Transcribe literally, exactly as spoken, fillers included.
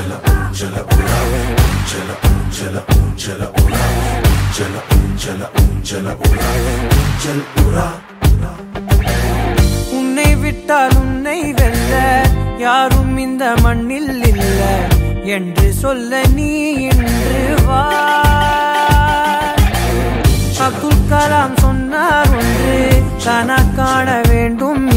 உன்னை விட்டால் உன்னை வெல்ல யாரும் இந்த மண்ணில் இல்ல என்று சொல்ல நீ இன்று வா. அப்துல் கலாம் சொன்னார் ஒன்று, கனா காண வேண்டும்